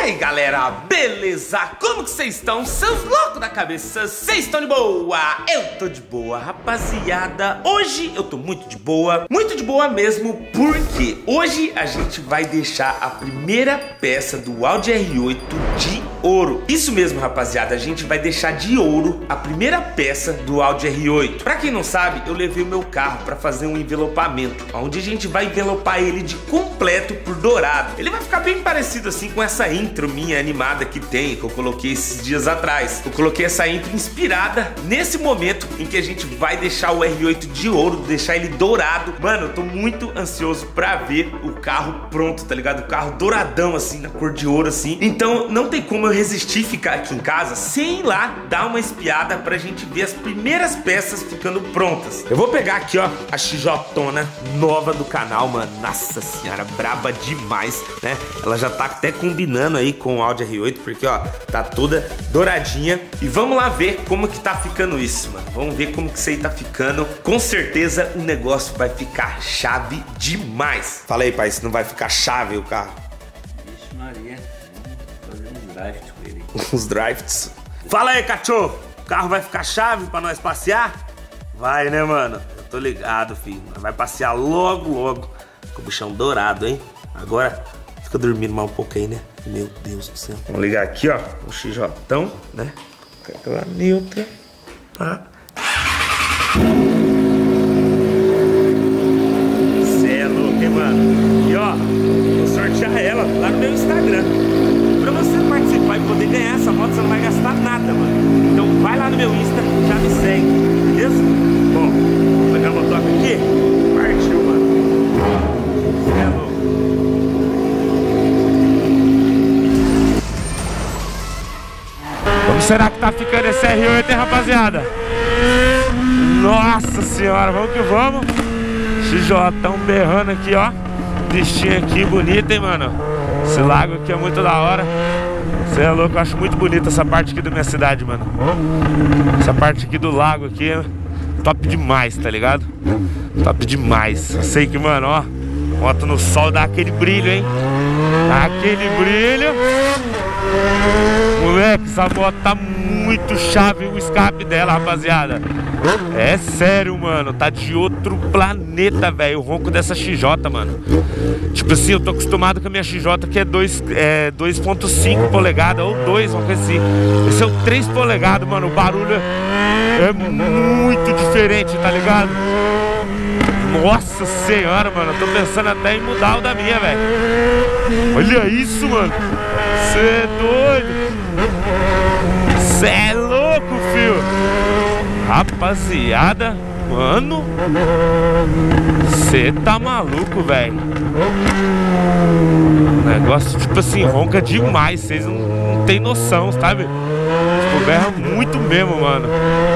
aí galera, beleza? Como que vocês estão? Seus loucos da cabeça, vocês estão de boa? Eu tô de boa, rapaziada. Hoje eu tô muito de boa mesmo, porque hoje a gente vai deixar a primeira peça do Audi R8 de ouro. Isso mesmo, rapaziada, a gente vai deixar de ouro a primeira peça do Audi R8. Pra quem não sabe, eu levei o meu carro pra fazer um envelopamento, onde a gente vai envelopar ele de completo por dourado. Ele vai ficar bem parecido assim com essa intro minha animada que tem, que eu coloquei esses dias atrás. Eu coloquei essa intro inspirada nesse momento em que a gente vai deixar o R8 de ouro, deixar ele dourado. Mano, eu tô muito ansioso pra ver o carro pronto, tá ligado? O carro douradão assim, na cor de ouro assim. Então não tem como eu resistir ficar aqui em casa sem ir lá dar uma espiada pra gente ver as primeiras peças ficando prontas. Eu vou pegar aqui, ó, a XJona nova do canal, mano. Nossa senhora, braba demais, né? Ela já tá até combinando aí com o Audi R8, porque, ó, tá toda douradinha. E vamos lá ver como que tá ficando isso, mano. Vamos ver como que isso aí tá ficando. Com certeza o negócio vai ficar chave demais. Fala aí, pai, se não vai ficar chave o carro. Vixe Maria, vamos fazer uns drift com ele. Uns drifts. Fala aí, cachorro. O carro vai ficar chave pra nós passear? Vai, né, mano? Eu tô ligado, filho. Vai passear logo, logo. Com o bichão dourado, hein? Agora, fica dormindo mais um pouco aí, né? Meu Deus do céu. Vamos ligar aqui, ó. O XJão, né? Aquela neutra. Ah. Cê é louco, hein, mano? E, ó, vou sortear ela lá no meu Instagram. Pra você participar e poder ganhar essa moto, você não vai gastar nada, mano. Então vai lá no meu Insta, já me segue, beleza? Bom, vou pegar o motor aqui. Partiu, mano. Cê é louco. Como será que tá ficando esse R8, hein, rapaziada? Nossa senhora, vamos que vamos. XJão berrando aqui, ó. Pistinha aqui bonita, hein, mano. Esse lago aqui é muito da hora. Você é louco, eu acho muito bonita essa parte aqui da minha cidade, mano. Essa parte aqui do lago aqui é top demais, tá ligado? Top demais. Eu sei que, mano, ó, moto no sol dá aquele brilho, hein? Dá aquele brilho. Moleque, essa moto tá muito chave o escape dela, rapaziada. É sério, mano. Tá de outro planeta, velho. O ronco dessa XJ, mano. Tipo assim, eu tô acostumado com a minha XJ que é 2.5 polegadas ou 2, uma coisa assim. Esse é o 3 polegadas, mano. O barulho é muito diferente, tá ligado? Nossa senhora, mano. Eu tô pensando até em mudar o da minha, velho. Olha isso, mano. Cê é doido. Cê é louco, filho. Rapaziada, mano, cê tá maluco, velho. O negócio, tipo assim, ronca demais. Vocês não tem noção, sabe? Tipo, berra muito mesmo, mano.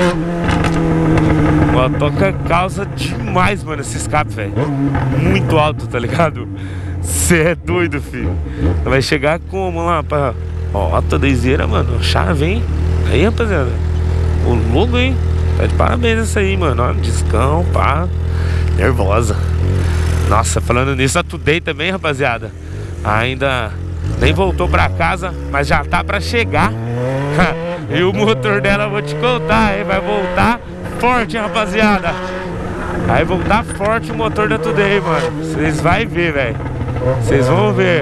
Toca causa demais, mano, esse escape, velho. Muito alto, tá ligado? Cê é doido, filho. Vai chegar como lá pra... Ó, todaizeira, mano. Chave, hein? Aí, rapaziada. O logo, hein? Tá de parabéns essa aí, mano. Ó, discão, pá. Nervosa. Nossa, falando nisso, a Today também, rapaziada. Ainda nem voltou pra casa, mas já tá pra chegar. E o motor dela, eu vou te contar, hein? Vai voltar forte, rapaziada. Vai voltar forte o motor da Today, mano. Vocês vão ver, velho. Vocês vão ver.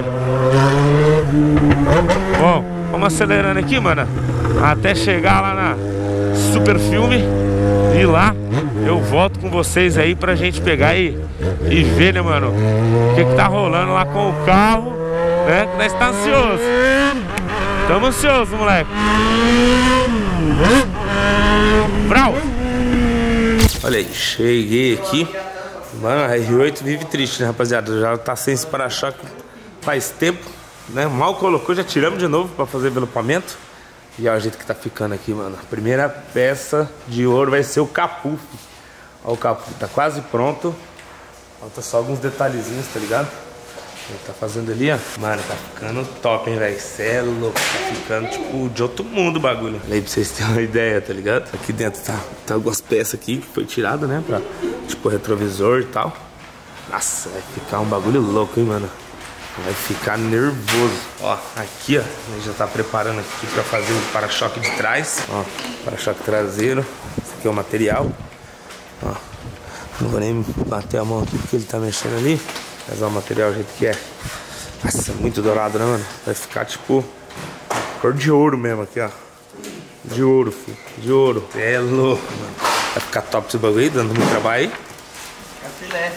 Bom, vamos acelerando aqui, mano, até chegar lá na Super Filme. E lá eu volto com vocês aí pra gente pegar e ver, né, mano, o que tá rolando lá com o carro, né? Que nós tá ansioso. Tamo ansioso, moleque. Brau! Olha aí, cheguei aqui. Mano, a R8 vive triste, né, rapaziada? Já tá sem esse para-choque faz tempo, né? Mal colocou, já tiramos de novo pra fazer envelopamento. E olha o jeito que tá ficando aqui, mano. A primeira peça de ouro vai ser o capô. Ó, o capô tá quase pronto. Falta só alguns detalhezinhos, tá ligado? Ele tá fazendo ali, ó. Mano, tá ficando top, hein, velho. Cê é louco. Tá ficando, tipo, de outro mundo o bagulho. Aí pra vocês terem uma ideia, tá ligado? Aqui dentro tá algumas peças aqui que foi tirado, né? Pra, tipo, retrovisor e tal. Nossa, vai ficar um bagulho louco, hein, mano. Vai ficar nervoso. Ó, aqui, ó, a gente já tá preparando aqui pra fazer o para-choque de trás. Ó, para-choque traseiro. Esse aqui é o material. Ó, não vou nem bater a mão aqui porque ele tá mexendo ali. Mas ó, o material do jeito que é. Nossa, é muito dourado, né, mano? Vai ficar tipo cor de ouro mesmo aqui, ó. De ouro, filho. De ouro. É louco, mano. Vai ficar top esse bagulho aí, dando muito trabalho aí. Filé.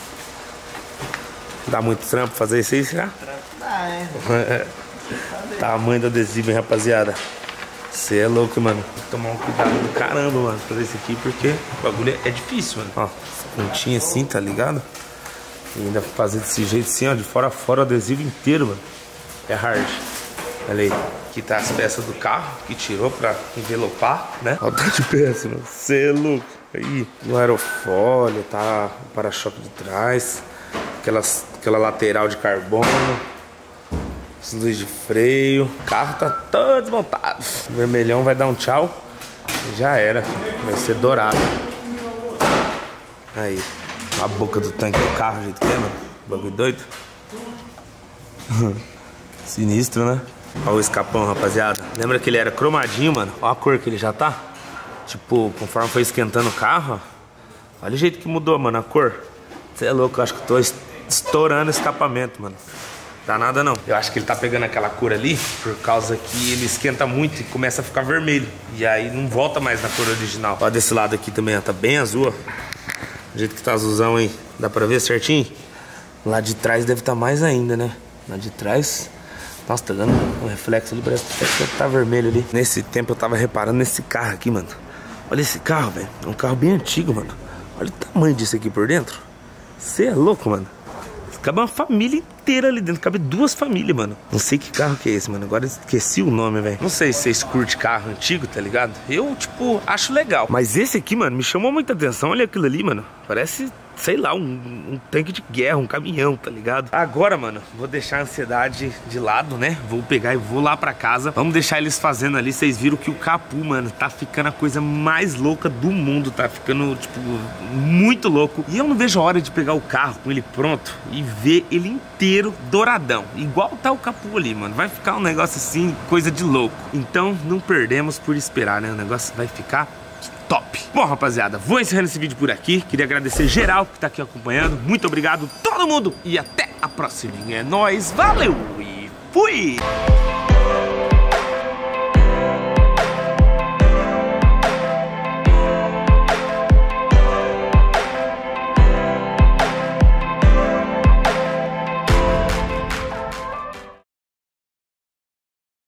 Dá muito trampo fazer isso aí, será? Dá, hein? Tamanho do adesivo, hein, rapaziada. Você é louco, mano. Tem que tomar um cuidado do caramba, mano, fazer isso aqui, porque o bagulho é difícil, mano. Ó, pontinha assim, tá ligado? E ainda fazer desse jeito assim, ó, de fora a fora o adesivo inteiro, mano. É hard. Olha aí. Aqui tá as peças do carro que tirou pra envelopar, né? Olha o tanto de peça, mano. Você é louco. Aí, no aerofólio, tá o para-choque de trás. Aquela lateral de carbono. As luzes de freio. O carro tá todo desmontado. O vermelhão vai dar um tchau. Já era. Vai ser dourado. Aí. A boca do tanque do carro, do jeito que é, mano. Bagulho doido. Sinistro, né? Olha o escapão, rapaziada. Lembra que ele era cromadinho, mano? Olha a cor que ele já tá. Tipo, conforme foi esquentando o carro, ó. Olha o jeito que mudou, mano, a cor. Você é louco, eu acho que eu tô estourando o escapamento, mano. Dá nada não. Eu acho que ele tá pegando aquela cor ali por causa que ele esquenta muito e começa a ficar vermelho. E aí não volta mais na cor original. Olha desse lado aqui também, ó. Tá bem azul, ó. Do jeito que tá azulzão aí. Dá pra ver certinho? Lá de trás deve estar mais ainda, né? Lá de trás... Nossa, tá dando um reflexo ali, parece que tá vermelho ali. Nesse tempo eu tava reparando nesse carro aqui, mano. Olha esse carro, velho. É um carro bem antigo, mano. Olha o tamanho disso aqui por dentro. Você é louco, mano. Cabe uma família inteira ali dentro. Cabe 2 famílias, mano. Não sei que carro que é esse, mano. Agora eu esqueci o nome, velho. Não sei se vocês curtem carro antigo, tá ligado? Eu, tipo, acho legal. Mas esse aqui, mano, me chamou muita atenção. Olha aquilo ali, mano. Parece... sei lá, um tanque de guerra, um caminhão, tá ligado? Agora, mano, vou deixar a ansiedade de lado, né? Vou pegar e vou lá pra casa. Vamos deixar eles fazendo ali. Vocês viram que o capô, mano, tá ficando a coisa mais louca do mundo. Tá ficando, tipo, muito louco. E eu não vejo a hora de pegar o carro com ele pronto e ver ele inteiro douradão. Igual tá o capô ali, mano. Vai ficar um negócio assim, coisa de louco. Então, não perdemos por esperar, né? O negócio vai ficar... top. Bom, rapaziada, vou encerrando esse vídeo por aqui. Queria agradecer geral que tá aqui acompanhando. Muito obrigado todo mundo e até a próxima. É nóis, valeu e fui!